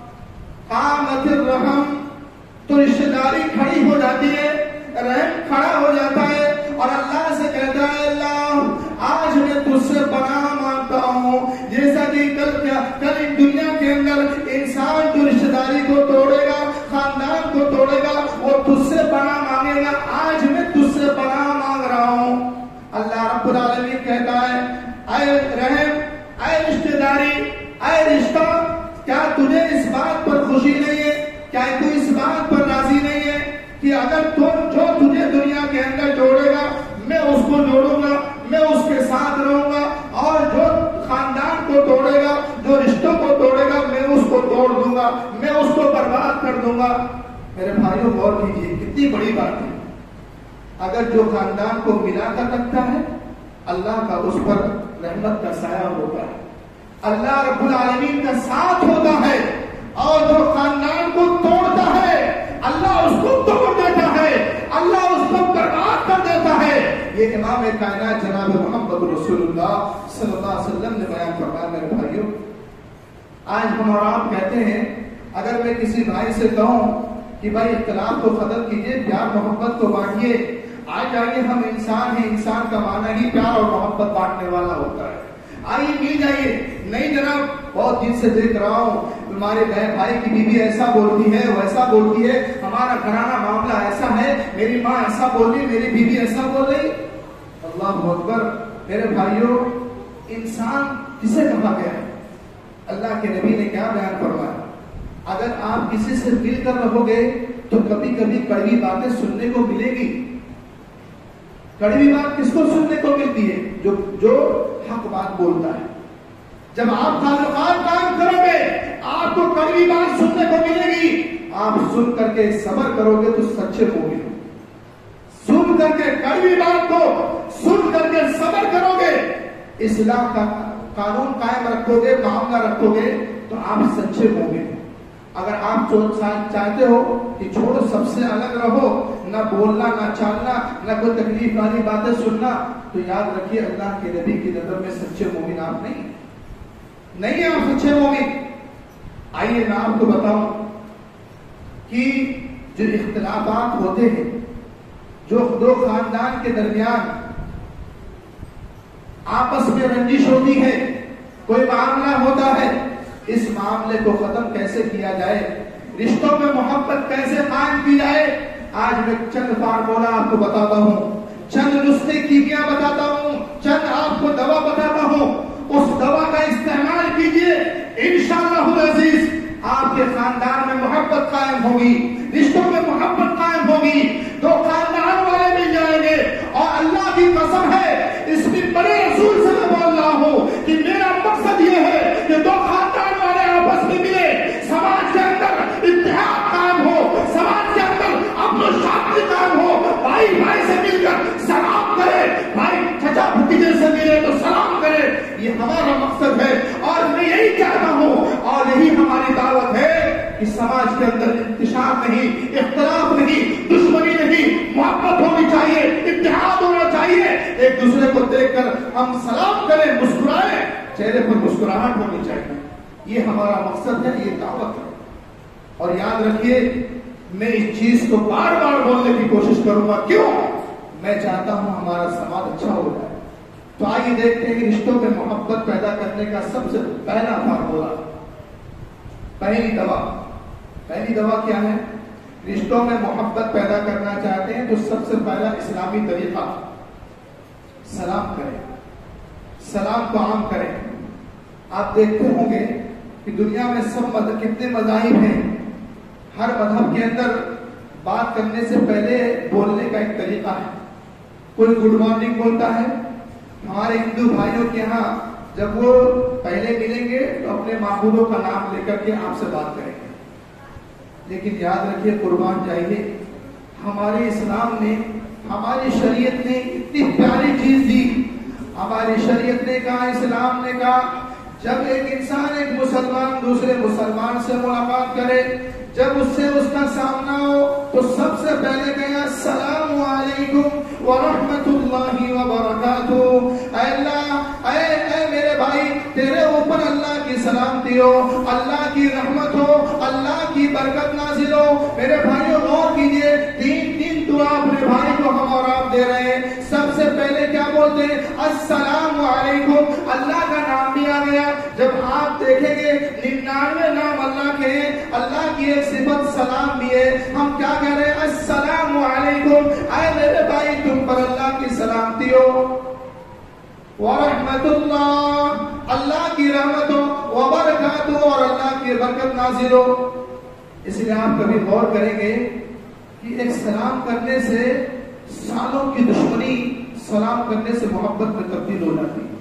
قامت الرحم، تو رشتہ داری کھڑی ہو جاتی ہے، رحم کھڑا ہو جاتا ہے، اور اللہ سے کہتا ہے اللہ آج میں تجھ سے پناہ مانگتا ہوں، جیسا کہ کل کیا کل ان دنیا کے اندر انسان جو رشتہ داری کو توڑے گا، خاندان کو توڑے گا، وہ تجھ سے پناہ مانگے گا، آج میں تجھ سے پناہ مانگ رہا ہوں۔ اللہ رب العالمین کہتا ہے اے رحم، اے رشتہ داری، اے رشتہ، کیا تجھے اس بات پر خوشی نہیں ہے، کیا تو اس بات پر راضی نہیں ہے کہ اگر تم جو تجھے دنیا کے اندر جوڑے گا میں اس کو جوڑوں گا، میں اس کے ساتھ رہوں گا، اور جو خاندان کو توڑے گا، جو رشتوں کو توڑے گا میں اس کو توڑ دوں گا، میں اس کو برباد کر دوں گا۔ میرے بھائیوں غور کیجیے کتنی بڑی بات ہے، اگر جو خاندان کو ملا کر رکھتا ہے اللہ کا اس پر رحمت کا سایہ ہوتا ہے، اللہ رب العالمین کا ساتھ ہوتا ہے، اور جو خاندان کو توڑتا ہے اللہ اس کو توڑ دیتا ہے، اللہ اس کو برباد کر دیتا ہے۔ یہ امام کائنات جناب محمد رسول اللہ صلی اللہ علیہ وسلم نے بیان فرمایا۔ میرے بھائیوں آج ہم اور آپ کہتے ہیں اگر میں کسی بھائی سے کہوں کہ بھائی اختلاف کو ختم کیجئے، پیار محبت کو بانٹیے، آج آئیے ہم انسان ہیں، انسان کا معنی ہی پیار اور محبت بانٹنے والا ہوتا ہے، آئیے مل جائیے۔ نہیں جناب بہت دن سے دیکھ رہا ہوں ہمارے بہن بھائی کی بیوی ایسا بولتی ہے، ویسا بولتی ہے، ہمارا گھرانہ معاملہ ایسا ہے، میری ماں ایسا بول رہی، میری بیوی ایسا بول رہی۔ اللہ اکبر۔ میرے بھائیوں انسان کسے کہا گیا ہے؟ اللہ کے نبی نے کیا بیان فرمایا، اگر آپ کسی سے مل کر رہو گے تو کبھی کبھی کڑوی باتیں سننے کو ملے گی۔ کڑوی بات کس کو سننے کو ملتی ہے؟ جو جو حق بات بولتا ہے۔ جب آپ تعلقات قائم کرو گے آپ کو کڑوی بات سننے کو ملے گی، آپ سن کر کے صبر کرو گے تو سچے مومن ہو۔ سن کر کے کڑوی بات کو سن کر کے صبر کرو گے، اصلاح کا قانون قائم رکھو گے، معاملہ رکھو گے تو آپ سچے مومن ہو۔ اگر آپ چاہتے ہو کہ چھوڑو سب سے الگ رہو، نہ بولنا نہ چالنا نہ کوئی تکلیف والی باتیں سننا، تو یاد رکھیے اللہ کے نبی کی نظر میں سچے مومن آپ نہیں نہیں آپ سچے مومن۔ آئیے میں آپ کو بتاؤں کہ جو اختلافات ہوتے ہیں، جو دو خاندان کے درمیان آپس میں رنجش ہوتی ہے، کوئی معاملہ ہوتا ہے، اس معاملے کو ختم کیسے کیا جائے، رشتوں میں محبت کیسے قائم کی جائے، آج میں چند فارمولہ آپ کو بتاتا ہوں، چند نسخے کیمیاء بتاتا ہوں، چند آپ کو دوا بتاتا ہوں، اس دوا کا استعمال کیجئے، انشاءاللہ العزیز آپ کے خاندان میں محبت قائم ہوگی، رشتوں میں محبت قائم ہوگی، دو خاندان والے مل جائیں گے، اور اللہ کی قسم ہے اس میں بڑے رسول سے میں بول رہا ہوں کہ میرا مقصد یہ ہے کہ دو خاندان والے آپس میں ملے، سماج کے اندر اتحاد قائم ہو، سماج کے اندر امن و شانتی قائم ہو، بھائی بھائی سے مل کر سلام کرے، بھائی چچا بھتیجے سے ملے تو سلام کرے، یہ ہمارا مقصد ہے، اور میں یہی کہتا ہوں اور یہی ہماری دعوت ہے کہ سماج کے اندر انتشار نہیں، اختلاف نہیں، دشمنی نہیں، محبت ہونی چاہیے، اتحاد ہونا چاہیے، ایک دوسرے کو دیکھ کر ہم سلام کریں، مسکرائیں، چہرے پر مسکراہٹ ہونی چاہیے، یہ ہمارا مقصد ہے، یہ دعوت ہے۔ اور یاد رکھیے میں اس چیز کو بار بار بولنے کی کوشش کروں گا، کیوں؟ میں چاہتا ہوں ہمارا سماج اچھا ہو جائے۔ تو آئیے دیکھتے ہیں کہ رشتوں میں محبت پیدا کرنے کا سب سے پہلا فارمولہ، پہلی دوا پہلی دوا کیا ہے؟ رشتوں میں محبت پیدا کرنا چاہتے ہیں تو سب سے پہلا اسلامی طریقہ سلام کریں، سلام کو عام کریں۔ آپ دیکھتے ہوں گے کہ دنیا میں سب مذہب کتنے مذاہب ہیں، ہر مذہب کے اندر بات کرنے سے پہلے بولنے کا ایک طریقہ ہے، کوئی گڈ مارننگ بولتا ہے. ہمارے ہندو بھائیوں کے یہاں جب وہ پہلے ملیں گے تو اپنے معبودوں کا نام لے کر کے آپ سے بات کریں گے. لیکن یاد رکھیے قربان جائیے ہمارے اسلام نے ہماری شریعت نے اتنی پیاری چیز دی. ہماری شریعت نے کہا اسلام نے کہا جب ایک انسان ایک مسلمان دوسرے مسلمان سے ملاقات کرے جب اس سے اس کا سامنا ہو تو سب سے پہلے کہا السلام علیکم ورحمۃ اللہ وبرکاتہ. اے اللہ اے اے میرے بھائی تیرے اوپر اللہ کی سلامتی ہو, اللہ کی رحمت ہو, اللہ کی برکت نازل ہو. میرے بھائیوں غور کیجئے تین تین دعا اپنے بھائی کو ہم اور آپ دے رہے ہیں. سب سے پہلے کیا بولتے ہیں السلام علیکم, اللہ کا نام بھی آ گیا. جب آپ دیکھیں گے ننانوے نام اللہ کے ہیں, اللہ کی ایک صفت سلام بھی ہے. ہم کیا کہہ رہے ہیں السلام علیکم, اے میرے بھائی تم پر اللہ کی سلامتی ہو, ورحمت اللہ اللہ کی رحمت ہو, وبرکاتہ اور اللہ کی برکت نازل ہو. اس لیے آپ کبھی غور کریں گے کہ ایک سلام کرنے سے سالوں کی دشمنی سلام کرنے سے محبت میں تبدیل ہو جاتی ہے.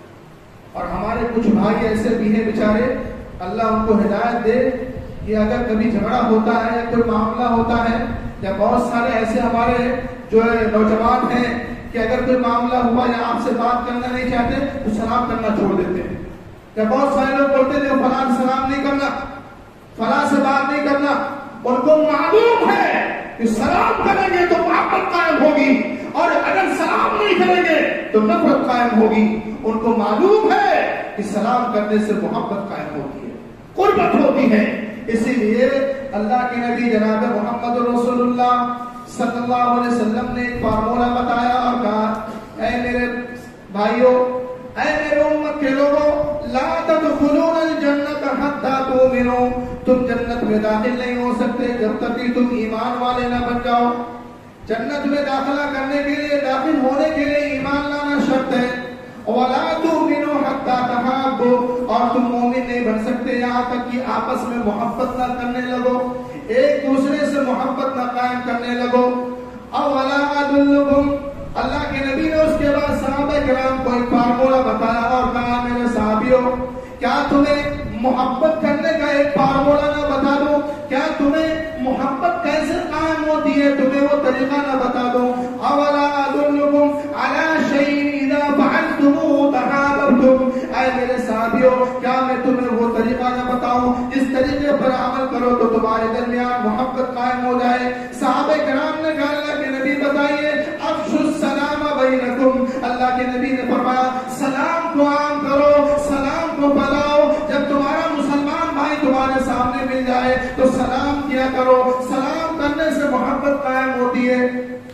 اور ہمارے کچھ بھائی ایسے بھی ہیں بیچارے, اللہ ان کو ہدایت دے, کہ اگر کبھی جھگڑا ہوتا ہے یا کوئی معاملہ ہوتا ہے, یا بہت سارے ایسے ہمارے جو نوجوان ہیں کہ اگر کوئی معاملہ ہوا یا آپ سے بات کرنا نہیں چاہتے تو سلام کرنا چھوڑ دیتے ہیں. یا بہت سارے لوگ بولتے ہیں فلاں سے سلام نہیں کرنا, فلاں سے بات نہیں کرنا. ان کو معلوم ہے کہ سلام کریں گے تو محبت قائم ہوگی, اور اگر سلام نہیں کریں گے تو نفرت قائم ہوگی. ان کو معلوم ہے کہ سلام کرنے سے محبت قائم ہوتی ہے, قربت ہوتی ہے. اسی لیے اللہ کے نبی جناب محمد رسول اللہ صلی اللہ علیہ وسلم نے ایک فارمولہ بتایا اور کہا اے میرے بھائیوں, اے میرے امت کے لوگوں, لا تدخلون الجنت حتی تؤمنوا, تم جنت میں داخل نہیں ہو سکتے جب تک کہ تم ایمان والے نہ بن جاؤ. جنت میں داخلہ کرنے کے لیے داخل ہونے کے لیے ایمان لانا شرط ہے. وَلَا تُؤْمِنُوا حَتَّى تَحَابُّوا, اور تم مومن نہیں بن سکتے یہاں تک کہ آپس میں محبت نہ کرنے لگو, ایک دوسرے سے محبت نہ قائم کرنے لگو. أَوَلَا أَدُلُّكُمْ, اللہ کے نبی نے اس کے بعد صحابہ کرام کو ایک فارمولہ بتایا اور کہا میرے صحابیوں کیا تمہیں محبت کرنے کا ایک فارمولہ نہ بتا دوں, کیا تمہیں محبت کیسے قائم ہوتی ہے تمہیں وہ طریقہ نہ بتا دوں. أَوَلَا أَدُلُّكُمْ عَلَى شَيْءٍ إِذَا فَعَلْتُمُوهُ تَحَابَبْتُمْ, اے میرے صحابیوں کیا میں تمہیں وہ طریقہ نہ بتاؤں جس طریقے پر عمل کرو تو تمہارے درمیان محبت قائم ہو جائے. صحابہ کرام نے کہا اللہ کے نبی بتائیے افشوا السلام بینکم, اللہ کے نبی نے فرمایا سلام کو عام کرو, سلام کو پھیلاؤ. جب تمہارا مسلمان بھائی تمہارے سامنے مل جائے تو سلام کیا کرو, سلام کرنے سے محبت قائم ہوتی ہے.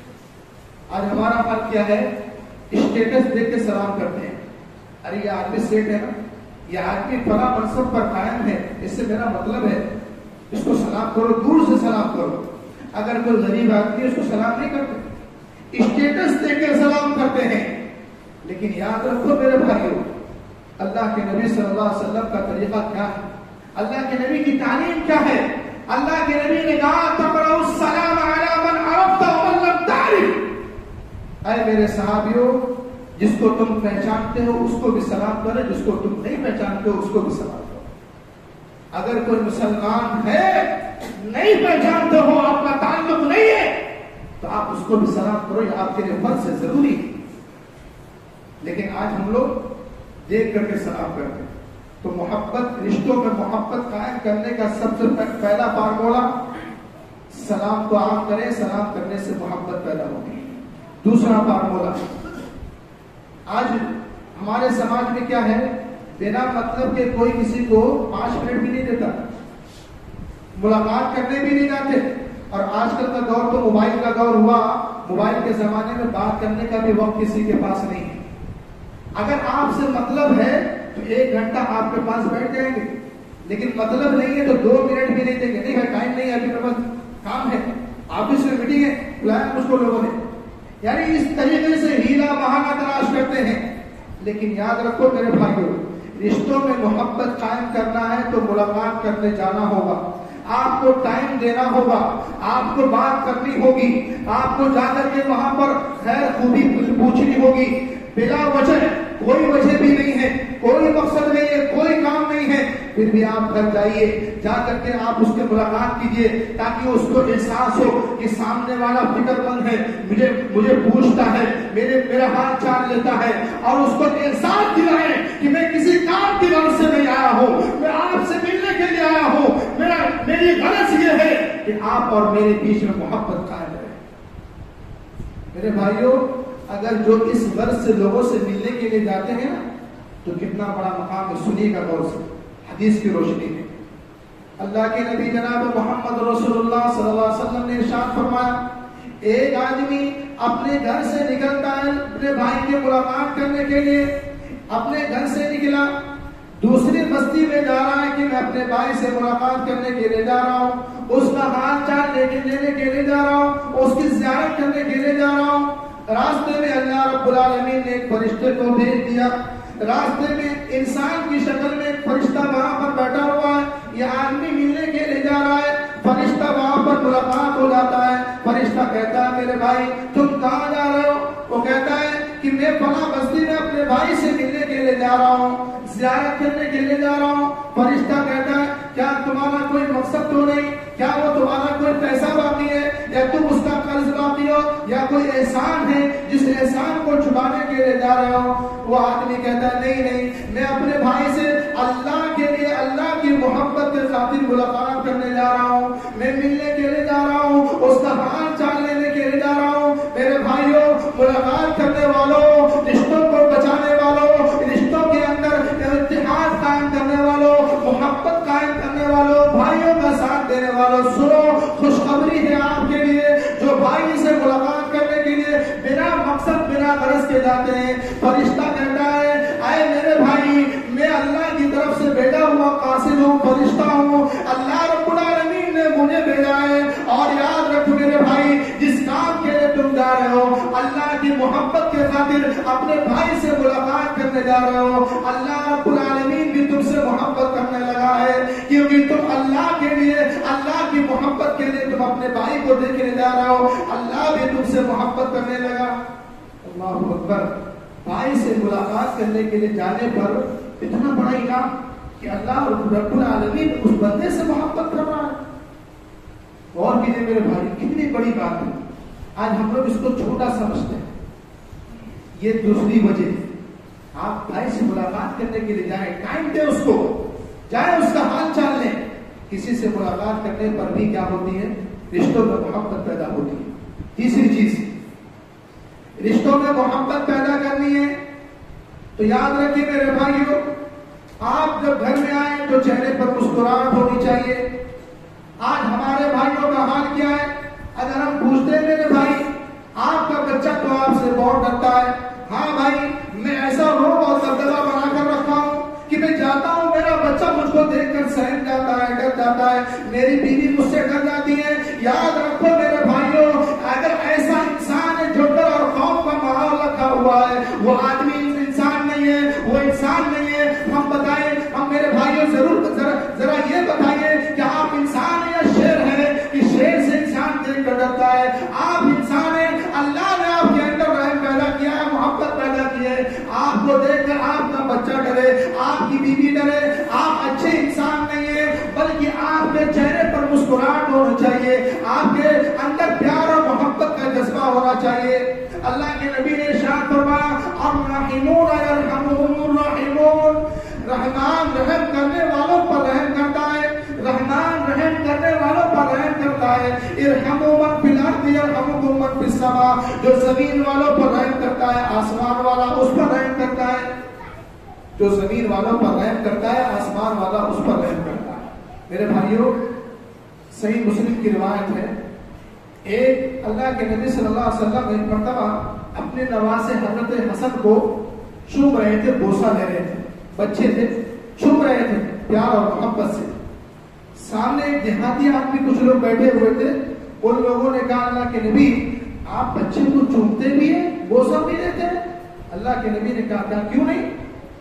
آج ہمارا حال کیا ہے, اسٹیٹس دیکھ کے سلام کرتے ہیں. ارے یہ آدمی سیٹ ہے نا, یہ آدمی فلاں منصب پر قائم ہے, اس سے میرا مطلب ہے, اس کو سلام کرو, دور سے سلام کرو. اگر کوئی غریب آدمی ہے اس کو سلام نہیں کرتے, اسٹیٹس دیکھ کے سلام کرتے ہیں. لیکن یاد رکھو میرے بھائیوں, اللہ کے نبی صلی اللہ علیہ وسلم کا طریقہ کیا ہے, اللہ کے نبی کی تعلیم کیا ہے. اللہ کے نبی نے کہا تقرأ السلام علی من عرفت ومن لم تعرف, اے میرے صحابیوں جس کو تم پہچانتے ہو اس کو بھی سلام کرو, جس کو تم نہیں پہچانتے ہو اس کو بھی سلام کرو. اگر کوئی مسلمان ہے نہیں پہچانتے ہو, آپ کا تعلق نہیں ہے, تو آپ اس کو بھی سلام کرو, یہ آپ کے لیے فرض ہے, ضروری ہے. لیکن آج ہم لوگ دیکھ کر کے سلام کرتے ہیں. تو محبت, رشتوں میں محبت قائم کرنے کا سب سے پہلا فارمولہ سلام کو عام کریں, سلام کرنے سے محبت پیدا ہوگی. دوسرا فارمولہ, آج ہمارے سماج میں کیا ہے, بنا مطلب کہ کوئی کسی کو پانچ منٹ بھی نہیں دیتا, ملاقات کرنے بھی نہیں جاتے. اور آج کل کا دور تو موبائل کا دور ہوا, موبائل کے زمانے میں بات کرنے کا بھی وقت کسی کے پاس نہیں ہے. اگر آپ سے مطلب ہے تو ایک گھنٹہ آپ کے پاس بیٹھ جائیں گے, لیکن مطلب نہیں ہے تو دو منٹ بھی نہیں دیں گے. نہیں ہے, ٹائم نہیں ہے, ابھی میرے پاس کام ہے, آفس میں میٹنگ ہے, بلایا مجھ کو لوگوں نے. یعنی اس طریقے سے ہیلا بہانہ تلاش کرتے ہیں. لیکن یاد رکھو میرے بھائیوں, رشتوں میں محبت قائم کرنا ہے تو ملاقات کرنے جانا ہوگا. آپ کو ٹائم دینا ہوگا، آپ کو بات کرنی ہوگی، آپ کو جا کر کے وہاں پر خیر خوبی پوچھنی ہوگی. بلا وجہ کوئی وجہ بھی نہیں ہے، کوئی مقصد نہیں ہے، کوئی کام نہیں ہے، پھر بھی آپ گھر جائیے، جا کر کے آپ اس سے ملاقات کیجئے تاکہ اس کو احساس ہو کہ سامنے والا فکر مند ہے، مجھے مجھے پوچھتا ہے، میرے میرا حال چال لیتا ہے، اور اس کو احساس دلائے کہ میں کسی کام کی غرض سے نہیں آیا ہوں، میں آپ سے ملنے کے لیے آیا ہوں، میرا میری غرض یہ ہے کہ آپ اور میرے بیچ میں محبت قائم رہے. میرے بھائیوں، اگر جو اس غرض سے لوگوں سے ملنے کے لیے جاتے ہیں نا تو کتنا بڑا مقام ہے. سنیے گا غور سے حدیث کی روشنی میں. اللہ کے نبی جناب محمد رسول اللہ صلی اللہ علیہ وسلم نے ارشاد فرمایا، ایک آدمی اپنے گھر سے نکلتا ہے اپنے بھائی کی ملاقات کرنے کے لیے، اپنے گھر سے نکلا دوسری بستی میں جا رہا ہے کہ میں اپنے بھائی سے ملاقات کرنے کے لیے جا رہا ہوں، اس کا حال چال لے کے لینے کے لیے جا رہا ہوں، اس کی زیارت کرنے کے لیے جا رہا ہوں. راستے میں اللہ رب العالمین نے ایک فرشتے کو بھیج دیا. راستے میں انسان کی شکل میں ایک فرشتہ وہاں پر بیٹھا ہوا ہے، یہ آدمی ملنے کے لیے جا رہا ہے. فرشتہ وہاں پر ملاقات ہو جاتا ہے. فرشتہ کہتا ہے، میرے بھائی تم کہاں جا رہے ہو؟ وہ کہتا ہے کہ میں فلاں بستی میں اپنے بھائی سے ملنے کے لیے جا رہا ہوں، زیارت کرنے کے لیے جا رہا ہوں. فرشتہ کہتا ہے، کیا تمہارا کوئی مقصد تو نہیں؟ کیا وہ تمہارا کوئی پیسہ باقی ہے، یا تم اس کا قرض باقی ہو، یا کوئی احسان ہے جس احسان کو چھپانے کے لیے جا رہے ہو؟ وہ آدمی کہتا ہے، نہیں نہیں، میں اپنے بھائی سے اللہ کے لیے، اللہ کی محبت کے خاطر ملاقات کرنے جا رہا ہوں، میں ملنے کے لیے جا رہا ہوں، اس کا حال چال لینے کے لیے جا رہا ہوں. میرے بھائیوں، ملاقات کرنے والوں، رشتوں کو بچانے والوں، رشتوں کے اندر اتحاد قائم کرنے والوں، محبت قائم کرنے والوں، بھائیوں کا ساتھ دینے والوں، سنو خوشخبری ہے آپ کے لیے جو بھائی سے ملاقات کرنے کے لیے بنا مقصد بنا غرض کے جاتے ہیں. فرشتہ کہتا ہے، اے میرے بھائی، میں اللہ کی طرف سے بھیجا ہوا قاصد ہوں، فرشتہ ہوں، اللہ رب العالمین نے مجھے بھیجا ہے. اور یاد رکھو میرے بھائی، جس کام کے لیے تم جا رہے ہو، اللہ کی محبت کے خاطر اپنے بھائی سے ملاقات کرنے جا رہے ہو، اللہ رب العالمین بھی تم سے محبت کرنے لگا ہے، کیونکہ تم اللہ کے لیے، اللہ کی محبت کے لیے تم اپنے بھائی کو دیکھنے جا رہے ہو، اللہ بھی تم سے محبت کرنے لگا. اللہ اکبر. بھائی سے ملاقات کرنے کے لیے جانے پر اتنا بڑا انعام کہ اللہ رب العالمین اس بندے سے محبت کر رہا ہے. اور کتنے میرے بھائی، کتنی بڑی بات ہے. آج ہم لوگ اس کو چھوٹا سمجھتے ہیں. یہ دوسری وجہ، آپ بھائی سے ملاقات کرنے کے لیے جائیں، ٹائم دیں اس کو، جائیں اس کا حال چال لیں. کسی سے ملاقات کرنے پر بھی کیا ہوتی ہے؟ رشتوں میں محبت پیدا ہوتی ہے. تیسری چیز، رشتوں میں محبت پیدا کرنی ہے تو یاد رکھیے میرے بھائیوں، آپ جب گھر میں آئیں تو چہرے پر مسکراہٹ ہونی چاہیے. آج ہمارے بھائیوں کا حال کیا ہے؟ اگر ہم پوچھتے ہیں میرے بھائی، آپ کا بچہ تو آپ سے بہت ڈرتا ہے. ہاں بھائی، میں ایسا روب اور دبدبہ بنا کر رکھا ہوں کہ میں جاتا ہوں، میرا بچہ مجھ کو دیکھ کر سہم جاتا ہے، ڈر جاتا ہے، میری بیوی مجھ سے ڈر جاتی ہے. یاد رکھو میرے بھائیوں، اگر ایسا انسان ہے جو ڈر اور خوف کا ماحول رکھا ہوا ہے، وہ آدمی انسان نہیں ہے، وہ انسان نہیں ہے. ہم بتائیں، ہم میرے بھائیوں ضرور ذرا ذرا یہ بتائیے کہ آپ انسان ہیں یا شیر ہیں کہ شیر سے انسان دیکھ کر ڈرتا ہے؟ آپ انسان ہیں، اللہ نے آپ کے اندر رحم پیدا کیا ہے، محبت پیدا کی ہے. آپ کو دیکھ کر آپ کا بچہ ڈرے، آپ کی بیوی ڈرے. آپ اچھے انسان نہیں ہیں، بلکہ آپ کے چہرے پر مسکراہٹ ہونا چاہیے، آپ کے اندر پیار اور محبت کا جذبہ ہونا چاہیے. اللہ کے نبی نے ارشاد فرمایا، الرحمون یرحمهم الراحمون. رحمان رحم کرنے والوں پر رحم کرتا ہے، رحمان رحم کرنے والوں پر رحم کرتا ہے. ارحموا من فی الارض یرحمکم من فی السماء. جو زمین والوں پر رحم کرتا ہے، آسمان والا اس پر رحم کرتا ہے. جو زمین والوں پر رحم کرتا ہے، آسمان والا اس پر رحم کرتا ہے. میرے بھائیوں، صحیح مسلم کی روایت ہے، ایک اللہ کے نبی صلی اللہ علیہ وسلم ایک مرتبہ اپنے نواسے حضرت حسن کو چوم رہے تھے، بوسہ لے رہے تھے. بچے تھے، چوم رہے تھے پیار اور محبت سے. سامنے ایک دیہاتی آدمی، کچھ لوگ بیٹھے ہوئے تھے. ان لوگوں نے کہا، اللہ کے نبی آپ بچے کو چومتے بھی ہیں، بوسہ بھی دیتے ہیں؟ اللہ کے نبی نے کہا، کیا کیوں نہیں؟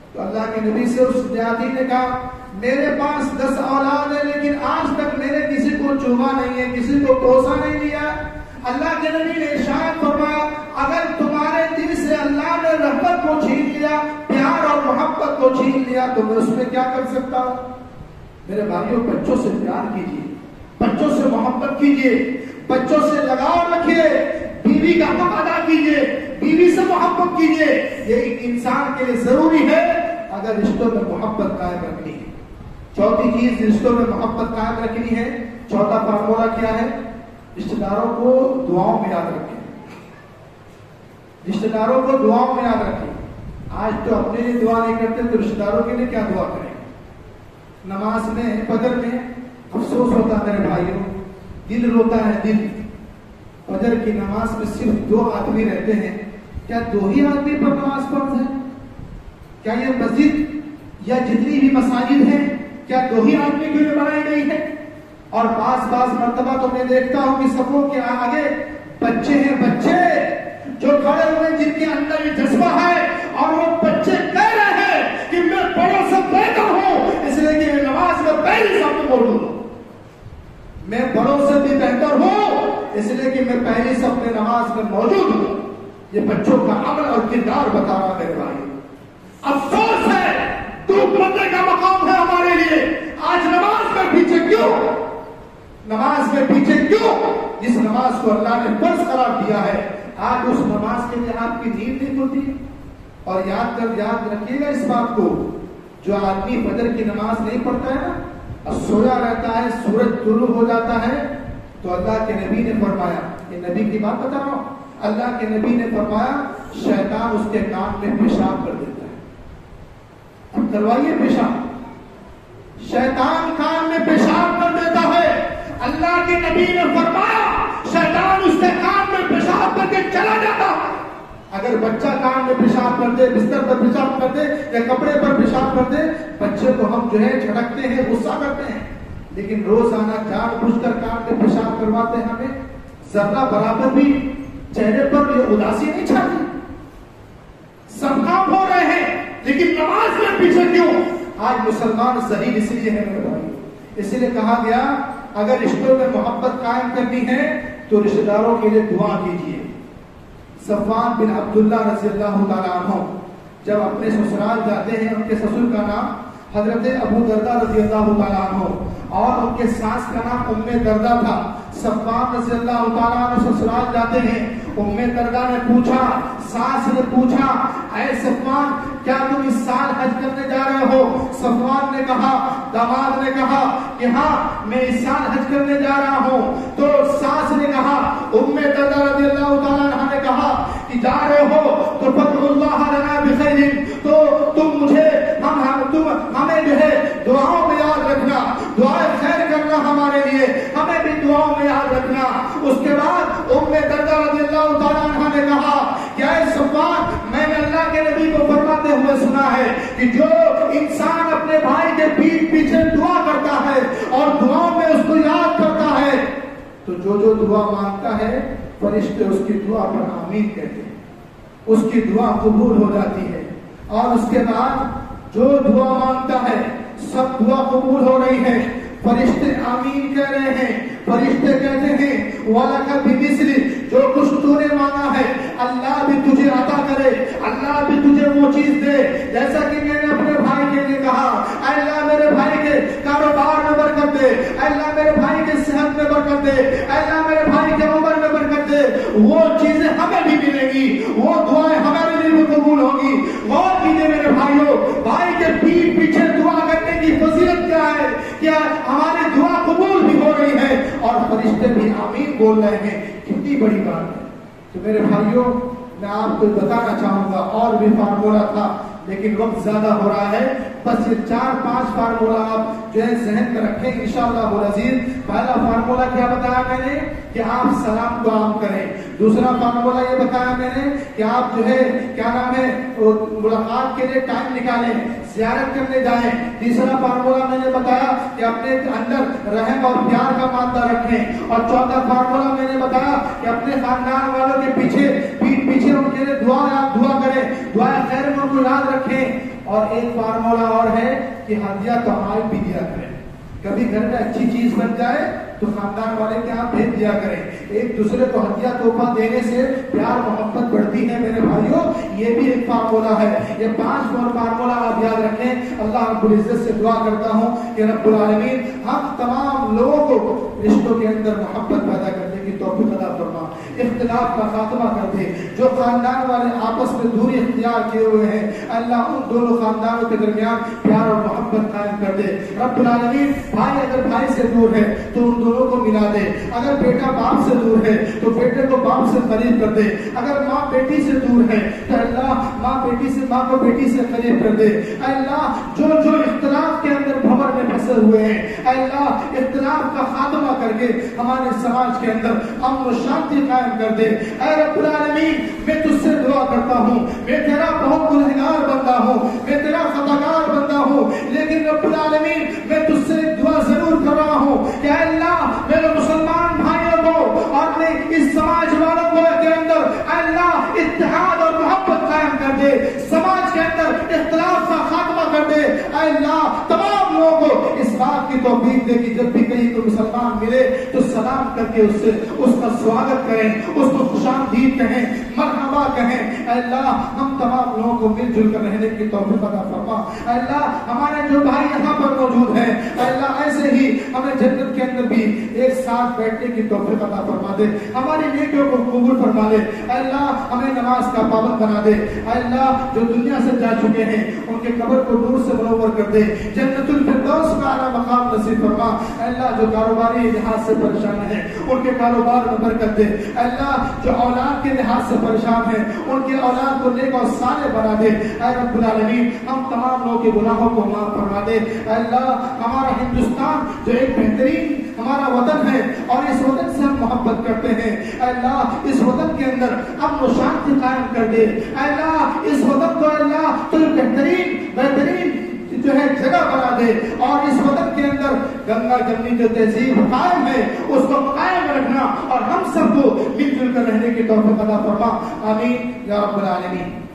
تو اللہ کے نبی سے اس دیہاتی نے کہا میرے پاس دس اولاد ہے لیکن آج تک میں نے کسی کو چوما نہیں ہے, کسی کو کوسا نہیں لیا. اللہ کے نبی نے ارشاد فرمایا اگر تمہارے دل سے اللہ نے رحمت کو چھین لیا, پیار اور محبت کو چھین لیا, تو میں اس میں کیا کر سکتا ہوں؟ میرے بھائیوں, بچوں سے پیار کیجیے, بچوں سے محبت کیجیے, بچوں سے لگاؤ رکھیے, بیوی کا حق ادا کیجیے, بیوی سے محبت کیجیے. یہ ایک انسان کے لیے ضروری ہے اگر رشتوں میں محبت قائم رکھنی ہے. چوتھی چیز رشتوں میں محبت قائم رکھنی ہے, چوتھا فارمولہ کیا ہے؟ رشتہ داروں کو دعاؤں میں یاد رکھیں. رشتہ داروں کو دعاؤں میں یاد رکھیں. آج تو اپنے لیے دعا نہیں کرتے تو رشتہ داروں کے لیے کیا دعا کریں؟ نماز میں فجر میں افسوس ہوتا ہے میرے بھائیوں, دل روتا ہے دل. فجر کی نماز میں صرف دو آدمی رہتے ہیں. کیا دو ہی آدمی پر نماز فرض ہے؟ کیا یہ مسجد یا جتنی بھی مساجد ہیں کیا دو ہی آدمی کے لیے بنائی گئی ہے؟ اور بعض بعض مرتبہ تو میں دیکھتا ہوں کہ سبوں کے آگے بچے ہیں, بچے جو کھڑے ہوئے جن کے اندر یہ جذبہ ہے اور وہ بچے کہہ رہے ہیں کہ میں بڑوں سے بہتر ہوں اس لیے کہ میں نماز میں پہلی صف میں موجود ہوں, میں بڑوں سے بھی بہتر ہوں اس لیے کہ میں پہلی صف میں نماز میں موجود ہوں. یہ بچوں کا عمل اور کردار بتا رہا میرے بھائی. افسوس ہے دودھ بندے کا مقام ہے ہمارے لیے. آج نماز میں پیچھے کیوں؟ نماز میں پیچھے کیوں؟ جس نماز کو اللہ نے فرض قرار دیا ہے آج اس نماز کے لیے آپ کی نیند نہیں کھلتی. اور یاد کر یاد رکھیے گا اس بات کو, جو آدمی فجر کی نماز نہیں پڑھتا ہے نا اور سویا رہتا ہے, سورج طلوع ہو جاتا ہے, تو اللہ کے نبی نے فرمایا, یہ نبی کی بات بتا رہا ہوں, اللہ کے نبی نے فرمایا شیطان اس کے کان میں پیشاب کر دیتا ہے. اب کروائیے پیشاب, شیطان کان میں پیشاب کر دیتا ہے. اللہ کے نبی نے فرمایا شیطان اس کے کان میں پیشاب کر کے چلا جاتا. اگر بچہ کان میں پیشاب کر دے, بستر پر پیشاب کر دے یا کپڑے پر پیشاب کر دے, بچے کو ہم جو ہے جھڑکتے ہیں, غصہ کرتے ہیں, لیکن روزانہ جان بوجھ کر کان میں پیشاب کرواتے ہیں ہمیں ذرہ برابر بھی چہرے پر یہ اداسی نہیں چھاتی. سب کام ہو رہے ہیں لیکن نماز میں پیچھے کیوں؟ آج مسلمان ذلیل اس لیے ہے میرے بھائی. اسی لیے کہا گیا اگر رشتوں میں محبت قائم کرنی ہے تو رشتہ داروں کے لیے دعا کیجیے. صفوان بن عبداللہ رضی اللہ تعالیٰ عنہ جب اپنے سسرال جاتے ہیں, ان کے سسر کا نام حضرت ابو دردہ رضی اللہ تعالیٰ عنہ اور ان کے ساس کا نام ام دردہ تھا. صفوان رضی اللہ تعالیٰ عنہ سسرال جاتے ہیں. ام دردہ نے پوچھا, ساس نے پوچھا, اے صفوان کیا تم اس سال حج کرنے جا رہے ہو؟ صفوان نے کہا, داماد نے کہا کہ ہاں میں اس سال حج کرنے جا رہا ہوں. تو ساس نے کہا, ام دردہ رضی اللہ تعالیٰ عنہ نے کہا کہ جا رہے ہو تو فَادْعُوا اللَّهَ لَنَا بِخَيْرٍ, تو تم مجھے ہم تم ہمیں جو ہے دعاؤں میں یاد رکھنا, دعائیں خیر کرنا ہمارے لیے, ہمیں بھی دعاؤں میں یاد رکھنا. اس کے بعد ام دردہ رضی اللہ تعالیٰ عنہ نے کہا کہ اے صفوان میں نے اللہ کے نبی کو فرماتے ہوئے سنا ہے کہ جو انسان اپنے بھائی کے پیٹھ پیچھے دعا کرتا ہے اور دعاؤں میں اس کو یاد کرتا ہے تو جو جو دعا مانگتا ہے فرشتے اس کی دعا پر آمین کہتے ہیں, اس کی دعا قبول ہو جاتی ہے. اور اس کے بعد جو دعا مانگتا ہے سب دعا قبول ہو رہی ہے, فرشتے آمین کہہ رہے ہیں. فرشتے کہتے ہیں وَلَكَ بِمِثْلِ, جو کچھ تو نے مانگا ہے اللہ بھی تجھے عطا کرے, اللہ بھی تجھے وہ چیز دے. جیسا کہ میں نے اپنے بھائی کے لیے کہا, اے اللہ میرے بھائی کے کاروبار میں برکت دے, اے اللہ میرے بھائی کے صحت میں برکت دے, اے اللہ میرے بھائی کے عمر میں برکت دے. وہ چیزیں ہمیں بھی ملیں گی, وہ دعائیں ہمارے لیے بھی قبول ہوگی. غور کیجیے میرے بھائیوں, بھائی کے پیٹھ پیچھے دعا کرنے کی فضیلت کیا ہے, کیا ہماری دعا قبول بھی ہو رہی ہے اور فرشتے بھی آمین بول رہے ہیں. کتنی بڑی بات ہے. تو میرے بھائیوں میں آپ کو بتانا چاہوں گا, اور بھی فارمولہ تھا لیکن وقت زیادہ ہو رہا ہے. بس یہ چار پانچ فارمولہ آپ جو ہے ذہن میں رکھیں انشاءاللہ العزیز. پہلا فارمولہ کیا بتایا میں نے کہ آپ سلام کو عام کریں. دوسرا فارمولہ یہ بتایا میں نے کہ آپ جو ہے کیا نام ہے ملاقات کے لیے ٹائم نکالیں, زیارت کرنے جائیں. تیسرا فارمولہ میں نے بتایا کہ اپنے اندر رحم اور پیار کا مادہ رکھیں. اور چوتھا فارمولہ میں نے بتایا کہ اپنے خاندان والوں کے پیچھے پیٹھ پیچھے ان کے لیے دعا آپ دعا کریں. دعائے خیر میں کو یاد رکھیں. اور ایک فارمولا اور ہے کہ ہدیہ تحائف بھی دیا کریں. کبھی گھر میں اچھی چیز بن جائے تو خاندان والے کے یہاں بھیج دیا کریں. ایک دوسرے کو ہدیہ تحفہ دینے سے پیار محبت بڑھتی ہے میرے بھائیوں. یہ بھی ایک فارمولا ہے. یہ پانچ فارمولا آپ یاد رکھیں. اللہ رب العزت سے دعا کرتا ہوں کہ رب العالمین ہم تمام لوگوں کو رشتوں کے اندر محبت پیدا کرنے کی توفیق عطا فرما. اختلاف کا خاتمہ کر دے. جو خاندان والے آپس میں دوری اختیار کیے ہوئے ہیں اللہ ان دونوں خاندانوں کے درمیان پیار اور محبت قائم کر دے. رب العالمین بھائی اگر بھائی سے دور ہے تو ان دونوں کو ملا دے. اگر بیٹا باپ سے دور ہے تو بیٹے کو باپ سے قریب کر دے. اگر ماں بیٹی سے دور ہے تو اللہ ماں بیٹی سے ماں کو بیٹی سے قریب کر دے. اللہ جو جو اختلاف کے اندر بھور میں پھنسے ہوئے ہیں اللہ اختلاف کا خاتمہ کر کے ہمارے سماج کے اندر امن و شانتی قائم کر دے. اے رب العالمین میں تجھ سے دعا کرتا ہوں. میں تیرا بہت گنہگار بندہ ہوں. میں تیرا خطاکار بندہ ہوں. لیکن رب العالمین میں تجھ سے دعا ضرور کر رہا ہوں کہ اے اللہ میرے مسلمان بھائیوں کو اور میں اس سماج والوں کو کے اندر اے اللہ اتحاد اور محبت قائم کر دے. سماج کے اندر اختلاف کا خاتمہ کر دے. اے اللہ تمام لوگوں کو اس بات کی توفیق دے کہ جب بھی کہیں کوئی مسلمان ملے تو سلام کر کے اس سے اس کا سواگت کریں, اس کو خوش آمدید کہیں, مرحبا کہیں. اے اللہ ہم تمام لوگوں کو مل جل کر رہنے کی توفیق عطا فرما. اے اللہ ہمارے جو بھائی یہاں پر موجود ہیں اے اللہ ایسے ہی ہمیں جنت کے اندر بھی ایک ساتھ بیٹھنے کی توفیق عطا فرما دے. ہماری نیکیوں کو قبول فرما لے. اے اللہ ہمیں نماز کا پابند بنا دے. اے اللہ جو دنیا سے جا چکے ہیں ان کے قبر کو نور سے منور کر دے. جنت الفردوس کا اعلیٰ مقام نصیب فرما. اے اللہ جو کاروباری لحاظ سے پریشان ہیں ان کے کاروبار میں برکت دے. اے اللہ جو اولاد کے لحاظ سے پریشان ہیں ان کے اولاد کو نیک اور صالح بنا دے. اے رب العالمین ہم تمام لوگوں کے گناہوں کو معاف فرما دے. اے اللہ ہمارا ہندوستان جو ایک بہترین ہمارا وطن ہے اور اس وطن سے ہم محبت کرتے ہیں اے اللہ اس وطن کے اندر امن و شانتی قائم کر دے. اے اللہ اس وطن کو اللہ تو بہترین بہترین جو ہے جگہ بنا دے اور اس وطن کے اندر گنگا جمنی جو تہذیب قائم ہے اس کو قائم رکھنا اور ہم سب کو مل جل کر رہنے کی توفیق عطا فرما. آمین یا رب العالمین.